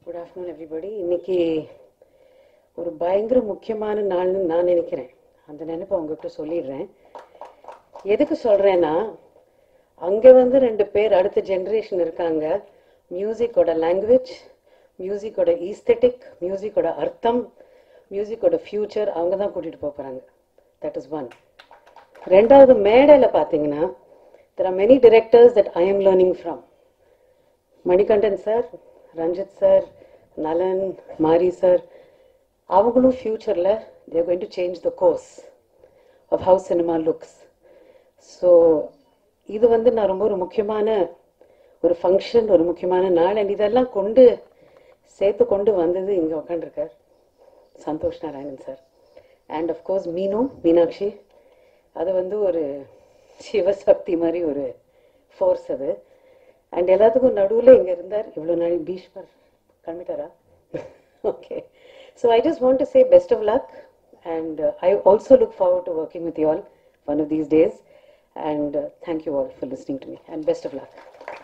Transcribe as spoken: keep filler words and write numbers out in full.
Good afternoon everybody. இன்னைக்கு ஒரு பயங்கர முக்கியமான நாள்னு நான் நினைக்கிறேன். அந்த நினைப்பை உங்ககிட்ட சொல்லிடுறேன். எதுக்கு சொல்கிறேன்னா, அங்கே வந்து ரெண்டு பேர் அடுத்த ஜென்ரேஷன் இருக்காங்க. மியூசிக்கோட லாங்குவேஜ், மியூசிக்கோட ஈஸ்தெட்டிக், மியூசிக்கோட அர்த்தம், மியூசிக்கோட ஃப்யூச்சர் அவங்க தான் கூட்டிகிட்டு போக போகிறாங்க. That is one. ரெண்டாவது, மேடையில் பார்த்தீங்கன்னா there are many directors that I am learning from. Manikandan sir, Ranjith sir, Nalan, Mari sir, அவங்களும் ஃப்யூச்சரில் they are going to change the course of how cinema looks. So இது வந்து நான் ரொம்ப ஒரு முக்கியமான ஒரு ஃபங்க்ஷன், ஒரு முக்கியமான நாள். அண்ட் இதெல்லாம் கொண்டு சேர்த்து கொண்டு வந்தது இங்கே உட்காந்துருக்கார் Santhosh Narayanan sir. And of course Meenu, Meenakshi, அது வந்து ஒரு சிவசக்தி மாதிரி ஒரு ஃபோர்ஸ் அது. அண்ட் எல்லாத்துக்கும் நடுவில் இங்கே இருந்தார் இவ்வளோ நாள் பீஷ்மர். கிளம்பிட்டாரா? Okay. So I just want to say best of luck. And I also look forward to working with you all one of these days. And uh, thank you all for listening to me, and best of luck.